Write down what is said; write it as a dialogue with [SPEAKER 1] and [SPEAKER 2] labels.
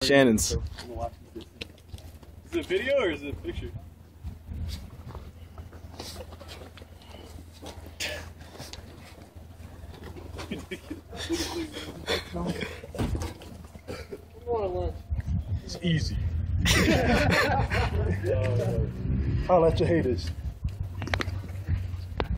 [SPEAKER 1] Shannon's.
[SPEAKER 2] Is it a video or is it a picture?
[SPEAKER 3] It's easy. Holla at your haters.